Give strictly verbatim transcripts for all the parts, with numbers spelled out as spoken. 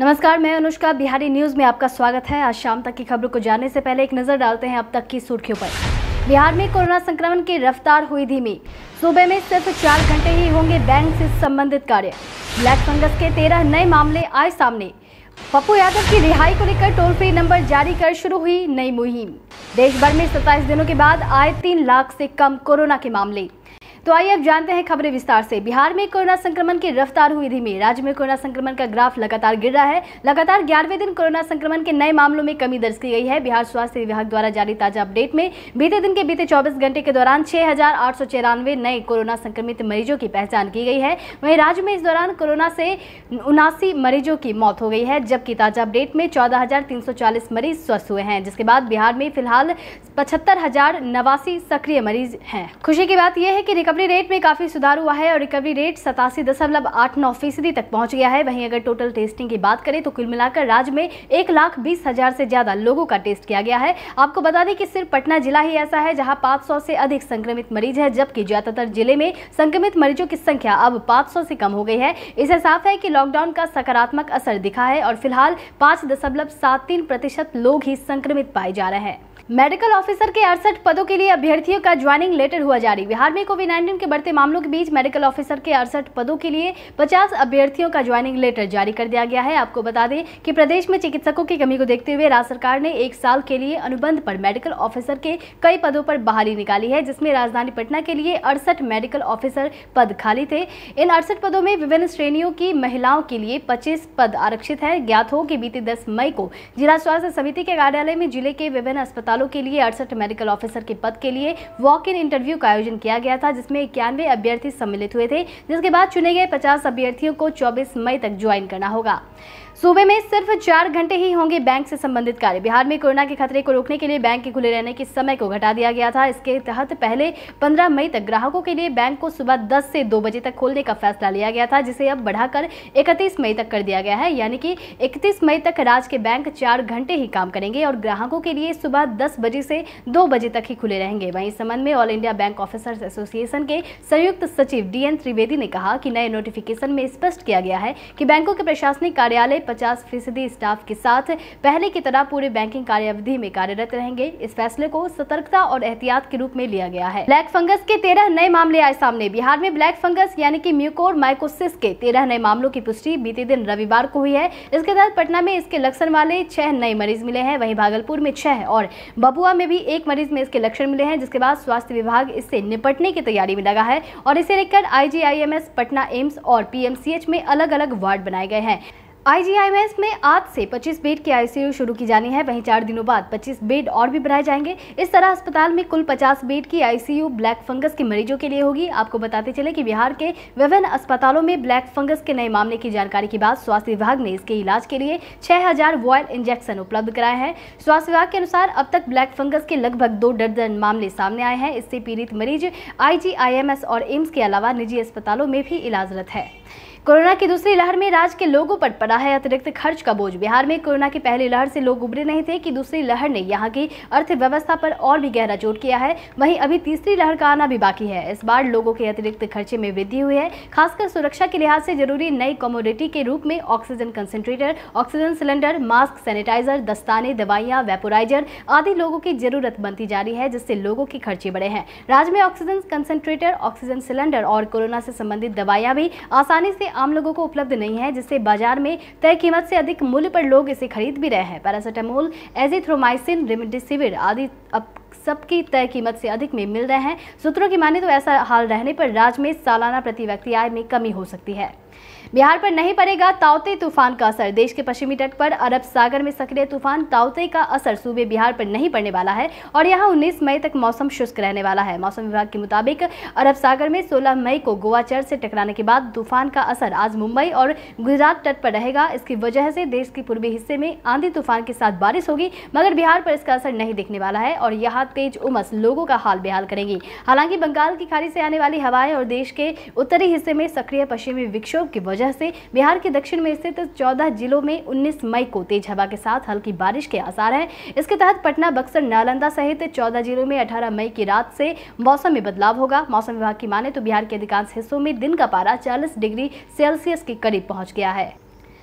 नमस्कार, मैं अनुष्का। बिहारी न्यूज में आपका स्वागत है। आज शाम तक की खबरों को जानने से पहले एक नजर डालते हैं अब तक की सुर्खियों पर। बिहार में कोरोना संक्रमण की रफ्तार हुई धीमी। सूबे में सिर्फ चार घंटे ही होंगे बैंक से संबंधित कार्य। ब्लैक फंगस के तेरह नए मामले आए सामने। पप्पू यादव की रिहाई को लेकर टोल फ्री नंबर जारी कर शुरू हुई नई मुहिम। देश भर में सत्ताईस दिनों के बाद आए तीन लाख से कम कोरोना के मामले। तो आइए अब जानते हैं खबरें विस्तार से। बिहार में कोरोना संक्रमण की रफ्तार हुई धीमी। राज्य में कोरोना संक्रमण का ग्राफ लगातार गिर रहा है। लगातार ग्यारहवें दिन कोरोना संक्रमण के नए मामलों में कमी दर्ज की गई है। बिहार स्वास्थ्य विभाग द्वारा जारी ताजा अपडेट में बीते दिन के बीते चौबीस घंटे के दौरान छह हजार आठ सौ चौरानवे नए कोरोना संक्रमित मरीजों की पहचान की गई है। वहीं राज्य में इस दौरान कोरोना से उनासी मरीजों की मौत हो गई है, जबकि ताजा अपडेट में चौदह हजार तीन सौ चालीस मरीज स्वस्थ हुए हैं, जिसके बाद बिहार में फिलहाल पचहत्तर हजार नवासी सक्रिय मरीज हैं। खुशी की बात यह है कि रिकवरी रेट में काफी सुधार हुआ है और रिकवरी रेट सतासी दशमलव आठ नौ फीसदी तक पहुंच गया है। वहीं अगर टोटल टेस्टिंग की बात करें तो कुल मिलाकर राज्य में एक लाख बीस हजार से ज्यादा लोगों का टेस्ट किया गया है। आपको बता दें कि सिर्फ पटना जिला ही ऐसा है जहां पाँच सौ से अधिक संक्रमित मरीज है, जबकि ज्यादातर जिले में संक्रमित मरीजों की संख्या अब पाँच सौ से कम हो गई है। इससे साफ है कि लॉकडाउन का सकारात्मक असर दिखा है और फिलहाल पाँच दशमलव सात तीन प्रतिशत लोग ही संक्रमित पाए जा रहे हैं। मेडिकल ऑफिसर के अड़सठ पदों के लिए अभ्यर्थियों का ज्वाइनिंग लेटर हुआ जारी। बिहार में कोविड उन्नीस के बढ़ते मामलों के बीच मेडिकल ऑफिसर के अड़सठ पदों के लिए पचास अभ्यर्थियों का ज्वाइनिंग लेटर जारी कर दिया गया है। आपको बता दें कि प्रदेश में चिकित्सकों की कमी को देखते हुए राज्य सरकार ने एक साल के लिए अनुबंध पर मेडिकल ऑफिसर के कई पदों पर बहाली निकाली है, जिसमें राजधानी पटना के लिए अड़सठ मेडिकल ऑफिसर पद खाली थे। इन अड़सठ पदों में विभिन्न श्रेणियों की महिलाओं के लिए पच्चीस पद आरक्षित है। ज्ञात हो कि बीते दस मई को जिला स्वास्थ्य समिति के कार्यालय में जिले के विभिन्न अस्पतालों के लिए अड़सठ मेडिकल ऑफिसर के पद के लिए वॉक इन इंटरव्यू का आयोजन किया गया था, जिसमें इक्यानवे अभ्यर्थी सम्मिलित हुए थे, जिसके बाद चुने गए पचास अभ्यर्थियों को चौबीस मई तक ज्वाइन करना होगा। सूबे में सिर्फ चार घंटे ही होंगे बैंक से संबंधित कार्य। बिहार में कोरोना के खतरे को रोकने के लिए बैंक के खुले रहने के समय को घटा दिया गया था। इसके तहत पहले पंद्रह मई तक ग्राहकों के लिए बैंक को सुबह दस से दो बजे तक खोलने का फैसला लिया गया था, जिसे अब बढ़ाकर इकतीस मई तक कर दिया गया है। यानी कि इकतीस मई तक राज्य के बैंक चार घंटे ही काम करेंगे और ग्राहकों के लिए सुबह दस बजे से दो बजे तक ही खुले रहेंगे। वहीं इस संबंध में all India bank officers association के संयुक्त सचिव डी एन त्रिवेदी ने कहा कि नए नोटिफिकेशन में स्पष्ट किया गया है कि बैंकों के प्रशासनिक कार्यालय पचास फीसदी स्टाफ के साथ पहले की तरह पूरे बैंकिंग कार्यावधि में कार्यरत रहेंगे। इस फैसले को सतर्कता और एहतियात के रूप में लिया गया है। ब्लैक फंगस के तेरह नए मामले आए सामने। बिहार में ब्लैक फंगस यानी कि म्यूकोर माइकोसिस के तेरह नए मामलों की पुष्टि बीते दिन रविवार को हुई है। इसके तहत पटना में इसके लक्षण वाले छह नए मरीज मिले हैं। वहीं भागलपुर में छह और बबुआ में भी एक मरीज में इसके लक्षण मिले हैं, जिसके बाद स्वास्थ्य विभाग इससे निपटने की तैयारी में लगा है और इसे लेकर आईजीआईएमएस, पटना एम्स और पीएमसीएच में अलग अलग वार्ड बनाए गए हैं। आईजीआईएमएस में आज से पच्चीस बेड की आईसीयू शुरू की जानी है। वहीं चार दिनों बाद पच्चीस बेड और भी बढ़ाए जाएंगे। इस तरह अस्पताल में कुल पचास बेड की आईसीयू ब्लैक फंगस के मरीजों के लिए होगी। आपको बताते चले कि बिहार के विभिन्न अस्पतालों में ब्लैक फंगस के नए मामले की जानकारी के बाद स्वास्थ्य विभाग ने इसके इलाज के लिए छह हजार वॉयल इंजेक्शन उपलब्ध कराए हैं। स्वास्थ्य विभाग के अनुसार अब तक ब्लैक फंगस के लगभग दो दर्जन मामले सामने आए हैं। इससे पीड़ित मरीज आईजीआईएमएस और एम्स के अलावा निजी अस्पतालों में भी इलाजरत है। कोरोना की दूसरी लहर में राज्य के लोगों पर पड़ा है अतिरिक्त खर्च का बोझ। बिहार में कोरोना की पहली लहर से लोग उबरे नहीं थे कि दूसरी लहर ने यहां की अर्थव्यवस्था पर और भी गहरा चोट किया है। वहीं अभी तीसरी लहर का आना भी बाकी है। इस बार लोगों के अतिरिक्त खर्चे में वृद्धि हुई है। खासकर सुरक्षा के लिहाज से जरूरी नई कमोडिटी के रूप में oxygen concentrator, oxygen cylinder, mask, sanitiser, दस्ताने, दवाइयां, वेपोराइजर आदि लोगों की जरूरत बनती जा रही है, जिससे लोगों के खर्चे बढ़े हैं। राज्य में ऑक्सीजन कंसेंट्रेटर, ऑक्सीजन सिलेंडर और कोरोना से संबंधित दवाइयां भी आसानी से आम लोगों को उपलब्ध नहीं है, जिससे बाजार में तय कीमत से अधिक मूल्य पर लोग इसे खरीद भी रहे हैं। पैरासिटामोल, एजिथ्रोमाइसिन, रेमडेसिविर आदि अब सबकी तय कीमत से अधिक में मिल रहे हैं। सूत्रों की माने तो ऐसा हाल रहने पर राज्य में सालाना प्रति व्यक्ति आय में कमी हो सकती है। बिहार पर नहीं पड़ेगा ताउते तूफान का असर। देश के पश्चिमी तट पर अरब सागर में सक्रिय तूफान ताउते का असर सूबे बिहार पर नहीं पड़ने वाला है और यहां उन्नीस मई तक मौसम शुष्क रहने वाला है। मौसम विभाग के मुताबिक अरब सागर में सोलह मई को गोवा चर से टकराने के बाद तूफान का असर आज मुंबई और गुजरात तट पर रहेगा। इसकी वजह से देश के पूर्वी हिस्से में आंधी तूफान के साथ बारिश होगी, मगर बिहार पर इसका असर नहीं दिखने वाला है और यहाँ तेज उमस लोगों का हाल बेहाल करेंगी। हालांकि बंगाल की खाड़ी से आने वाली हवाएं और देश के उत्तरी हिस्से में सक्रिय पश्चिमी विक्षोभ की वजह से बिहार के दक्षिण में स्थित चौदह जिलों में उन्नीस मई को तेज हवा के साथ हल्की बारिश के आसार हैं। इसके तहत पटना, बक्सर, नालंदा सहित चौदह जिलों में अठारह मई की रात से मौसम में बदलाव होगा। मौसम विभाग की माने तो बिहार के अधिकांश हिस्सों में दिन का पारा चालीस डिग्री सेल्सियस के करीब पहुंच गया है।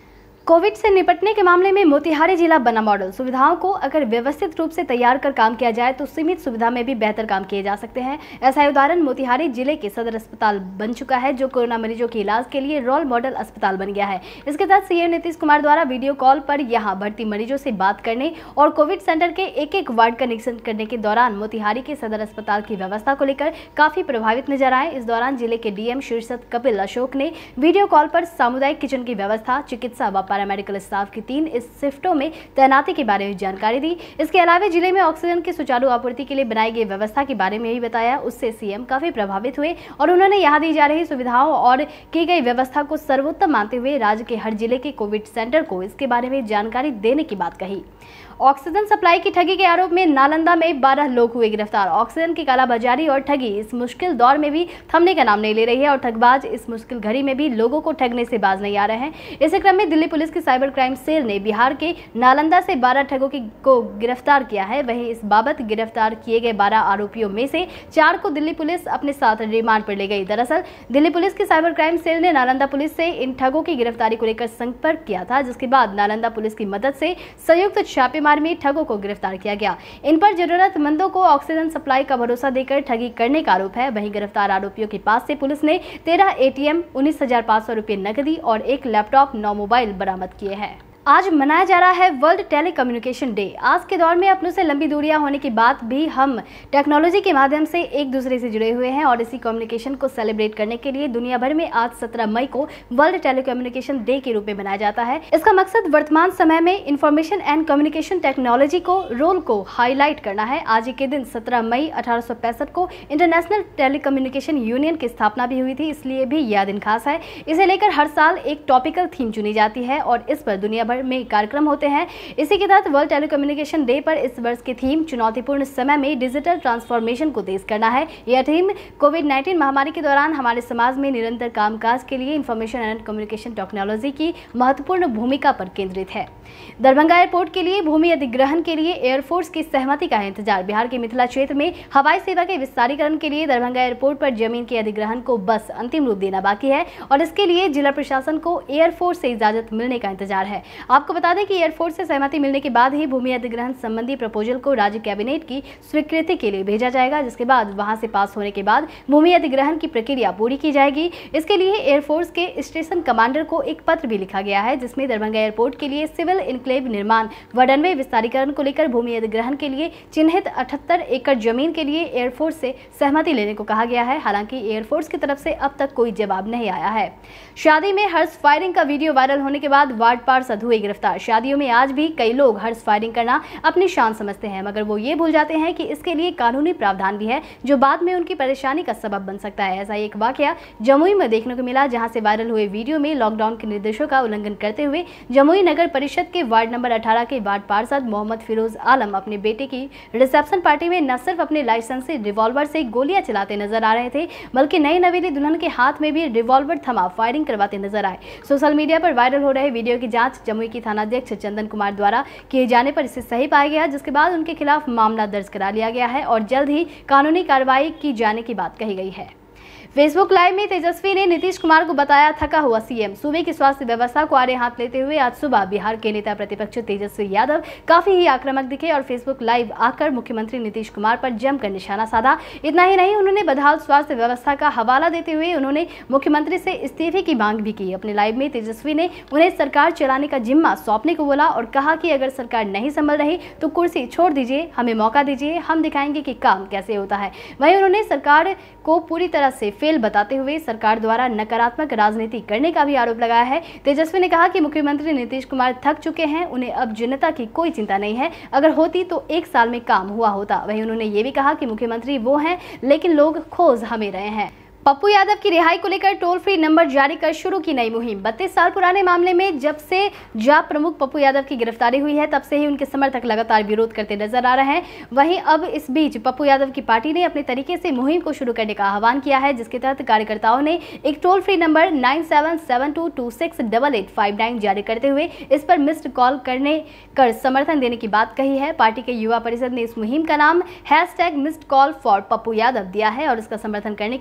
कोविड से निपटने के मामले में मोतिहारी जिला बना मॉडल। सुविधाओं को अगर व्यवस्थित रूप से तैयार कर काम किया जाए तो सीमित सुविधा में भी बेहतर काम किए जा सकते हैं। ऐसा उदाहरण मोतिहारी जिले के सदर अस्पताल बन चुका है, जो कोरोना मरीजों के इलाज के लिए रोल मॉडल अस्पताल बन गया है। इसके तहत सीएम नीतीश कुमार द्वारा वीडियो कॉल पर यहां भर्ती मरीजों से बात करने और कोविड सेंटर के एक एक वार्ड का निरीक्षण करने के दौरान मोतिहारी के सदर अस्पताल की व्यवस्था को लेकर काफी प्रभावित नजर आए। इस दौरान जिले के डीएम शीर्षद कपिल अशोक ने वीडियो कॉल पर सामुदायिक किचन की व्यवस्था, चिकित्सा व पैरामेडिकल स्टाफ की तीन इस शिफ्टों में तैनाती के बारे में जानकारी दी। इसके अलावा जिले में ऑक्सीजन की सुचारू आपूर्ति के लिए बनाई गई व्यवस्था के बारे में भी बताया। उससे सीएम काफी प्रभावित हुए और उन्होंने यहां दी जा रही सुविधाओं और की गई व्यवस्था को सर्वोत्तम मानते हुए राज्य के हर जिले के कोविड सेंटर को इसके बारे में जानकारी देने की बात कही। ऑक्सीजन सप्लाई की ठगी के आरोप में नालंदा में बारह लोग हुए गिरफ्तार। ऑक्सीजन की कालाबाजारी और ठगी इस मुश्किल दौर में भी थमने का नाम नहीं ले रही है और ठगबाज इस मुश्किल घड़ी में भी लोगों को ठगने से बाज नहीं आ रहे हैं। इसी क्रम में दिल्ली पुलिस की साइबर क्राइम सेल ने बिहार के नालंदा से बारह ठगों को गिरफ्तार किया है। वहीं इस बाबत गिरफ्तार किए गए बारह आरोपियों में से चार को दिल्ली पुलिस अपने साथ रिमांड पर ले गई। दरअसल दिल्ली पुलिस की साइबर क्राइम सेल ने नालंदा पुलिस से इन ठगों की गिरफ्तारी को लेकर संपर्क किया था, जिसके बाद नालंदा पुलिस की मदद से संयुक्त छापेमारी में ठगों को गिरफ्तार किया गया। इन पर जरूरतमंदों को ऑक्सीजन सप्लाई का भरोसा देकर ठगी करने का आरोप है। वहीं गिरफ्तार आरोपियों के पास से पुलिस ने तेरह एटीएम, उन्नीस हजार पाँच सौ रुपये नकदी और एक लैपटॉप, नौ मोबाइल बरामद किए हैं। आज मनाया जा रहा है वर्ल्ड टेलीकम्युनिकेशन डे। आज के दौर में अपनों से लंबी दूरियां होने के बाद भी हम टेक्नोलॉजी के माध्यम से एक दूसरे से जुड़े हुए हैं और इसी कम्युनिकेशन को सेलिब्रेट करने के लिए दुनिया भर में आज सत्रह मई को वर्ल्ड टेलीकम्युनिकेशन डे के रूप में मनाया जाता है। इसका मकसद वर्तमान समय में इंफॉर्मेशन एंड कम्युनिकेशन टेक्नोलॉजी को रोल को हाईलाइट करना है। आज के दिन सत्रह मई अठारह सौ पैंसठ को इंटरनेशनल टेलीकम्युनिकेशन यूनियन की स्थापना भी हुई थी, इसलिए भी यह दिन खास है। इसे लेकर हर साल एक टॉपिकल थीम चुनी जाती है और इस पर दुनिया भर में कार्यक्रम होते हैं। इसी के तहत वर्ल्ड टेलीकम्युनिकेशन डे पर इस वर्ष की थीम चुनौतीपूर्ण समय में डिजिटल ट्रांसफॉर्मेशन को तेज करना है। यह थीम कोविड नाइन्टीन महामारी के दौरान हमारे समाज में निरंतर कामकाज के लिए इंफॉर्मेशन एंड कम्युनिकेशन टेक्नोलॉजी की महत्वपूर्ण भूमिका पर केंद्रित है। दरभंगा एयरपोर्ट के लिए भूमि अधिग्रहण के लिए एयरफोर्स की सहमति का है इंतजार। बिहार के मिथिला क्षेत्र में हवाई सेवा के विस्तारीकरण के लिए दरभंगा एयरपोर्ट पर जमीन के अधिग्रहण को बस अंतिम रूप देना बाकी है और इसके लिए जिला प्रशासन को एयरफोर्स से इजाजत मिलने का इंतजार है। आपको बता दें कि एयरफोर्स से सहमति मिलने के बाद ही भूमि अधिग्रहण संबंधी प्रपोजल को राज्य कैबिनेट की स्वीकृति के लिए भेजा जाएगा, जिसके बाद वहां से पास होने के बाद भूमि अधिग्रहण की प्रक्रिया पूरी की जाएगी। इसके लिए एयरफोर्स के स्टेशन कमांडर को एक पत्र भी लिखा गया है, जिसमें दरभंगा एयरपोर्ट के लिए सिविल इनक्लेव निर्माण व रनवे विस्तारीकरण को लेकर भूमि अधिग्रहण के लिए चिन्हित अठहत्तर एकड़ जमीन के लिए एयरफोर्स से सहमति लेने को कहा गया है। हालांकि एयरफोर्स की तरफ से अब तक कोई जवाब नहीं आया है। शादी में हर्ष फायरिंग का वीडियो वायरल होने के बाद वार्ड पार्षद हुए गिरफ्तार। शादियों में आज भी कई लोग हर्ष फायरिंग करना अपनी शान समझते हैं, मगर वो ये भूल जाते हैं कि इसके लिए कानूनी प्रावधान भी है, जो बाद में उनकी परेशानी का सबब बन सकता है। ऐसा एक वाकया जमुई में देखने को मिला, जहां से वायरल हुए वीडियो में लॉकडाउन के निर्देशों का उल्लंघन करते हुए जमुई नगर परिषद के वार्ड नंबर अठारह के वार्ड पार्षद मोहम्मद फिरोज आलम अपने बेटे की रिसेप्शन पार्टी में न सिर्फ अपने लाइसेंसी रिवॉल्वर से गोलियां चलाते नजर आ रहे थे, बल्कि नई नवेली दुल्हन के हाथ में भी रिवॉल्वर थमा फायरिंग करवाते नजर आए। सोशल मीडिया पर वायरल हो रहे वीडियो की जांच जमुई की थानाध्यक्ष चंदन कुमार द्वारा किए जाने पर इसे सही पाया गया, जिसके बाद उनके खिलाफ मामला दर्ज करा लिया गया है और जल्द ही कानूनी कार्रवाई की जाने की बात कही गई है। फेसबुक लाइव में तेजस्वी ने नीतीश कुमार को बताया थका हुआ सीएम। सूबे की स्वास्थ्य व्यवस्था को आड़े हाथ लेते हुए आज सुबह बिहार के नेता प्रतिपक्ष तेजस्वी यादव काफी ही आक्रामक दिखे और फेसबुक लाइव आकर मुख्यमंत्री नीतीश कुमार पर जमकर निशाना साधा। इतना ही नहीं, उन्होंने बदहाल स्वास्थ्य व्यवस्था का हवाला देते हुए उन्होंने मुख्यमंत्री से इस्तीफे की मांग भी की। अपने लाइव में तेजस्वी ने उन्हें सरकार चलाने का जिम्मा सौंपने को बोला और कहा कि अगर सरकार नहीं संभल रही तो कुर्सी छोड़ दीजिए, हमें मौका दीजिए, हम दिखाएंगे कि काम कैसे होता है। वहीं उन्होंने सरकार को पूरी तरह से फेल बताते हुए सरकार द्वारा नकारात्मक राजनीति करने का भी आरोप लगाया है। तेजस्वी ने कहा कि मुख्यमंत्री नीतीश कुमार थक चुके हैं, उन्हें अब जनता की कोई चिंता नहीं है, अगर होती तो एक साल में काम हुआ होता। वहीं उन्होंने ये भी कहा कि मुख्यमंत्री वो हैं, लेकिन लोग खोज हमें रहे हैं। पप्पू यादव की रिहाई को लेकर टोल फ्री नंबर जारी कर शुरू की नई मुहिम। बत्तीस साल पुराने मामले में जब से जाप प्रमुख पप्पू यादव की गिरफ्तारी हुई है, तब से ही उनके समर्थक लगातार विरोध करते नजर आ रहे हैं। वहीं अब इस बीच पप्पू यादव की पार्टी ने अपने तरीके से मुहिम को शुरू करने का आह्वान किया है, जिसके तहत कार्यकर्ताओं ने एक toll free number nine seven seven two two six double eight five nine जारी करते हुए इस पर मिस्ड कॉल करने कर समर्थन देने की बात कही है। पार्टी के युवा परिषद ने इस मुहिम का नाम hashtag missed call for Pappu Yadav दिया है और इसका समर्थन करने के लिए सभी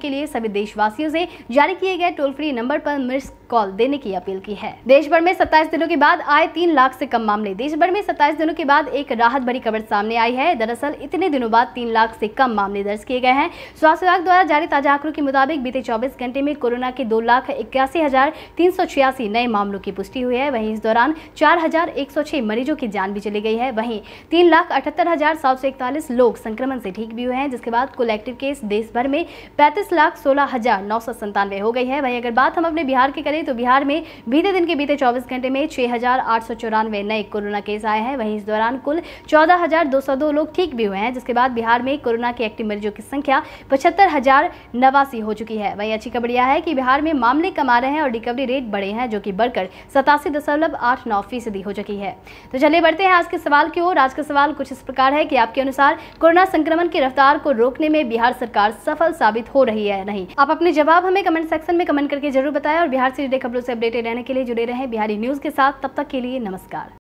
सभी देशवासियों से जारी किए गए टोल फ्री नंबर पर मिस कॉल देने की अपील की है। देश भर में सत्ताईस दिनों के बाद आए तीन लाख से कम मामले। देश भर में सत्ताईस दिनों के बाद एक राहत भरी खबर सामने आई है। दरअसल इतने दिनों बाद तीन लाख से कम मामले दर्ज किए गए हैं। स्वास्थ्य विभाग द्वारा जारी ताजा आंकड़ों के मुताबिक बीते चौबीस घंटे में कोरोना के दो लाख इक्यासी हजार तीन सौ छियासी नए मामलों की पुष्टि हुई है। वहीं इस दौरान चार हजार एक सौ छह मरीजों की जान भी चली गई है। वहीं तीन लाख अठहत्तर हजार सात सौ इकतालीस लोग संक्रमण से ठीक भी हुए हैं, जिसके बाद कुल एक्टिव केस देश भर में पैंतीस लाख सोलह हजार नौ सौ संतानवे हो गई है। वहीं अगर बात हम अपने बिहार की करें तो बिहार में बीते दिन के बीते चौबीस घंटे में छह हजार आठ सौ चौरानवे नए कोरोना केस आए हैं। वहीं इस दौरान कुल चौदह हजार दो सौ दो लोग ठीक भी हुए हैं, जिसके बाद बिहार में कोरोना के एक्टिव मरीजों की संख्या पचहत्तर हजार नवासी हो चुकी है। वहीं अच्छी खबर यह है कि बिहार में मामले कम आ रहे हैं और रिकवरी रेट बढ़े हैं, जो कि बढ़कर सतासी दशमलव आठ नौ फीसदी हो चुकी है। तो चलिए बढ़ते हैं आज के सवाल की ओर। आज का सवाल कुछ इस प्रकार है कि आपके अनुसार कोरोना संक्रमण की रफ्तार को रोकने में बिहार सरकार सफल साबित हो रही है या नहीं? आप अपने जवाब हमें कमेंट सेक्शन में कमेंट करके जरूर बताएं और बिहार से जुड़े खबरों से अपडेटेड रहने के लिए जुड़े रहें बिहारी न्यूज के साथ। तब तक के लिए नमस्कार।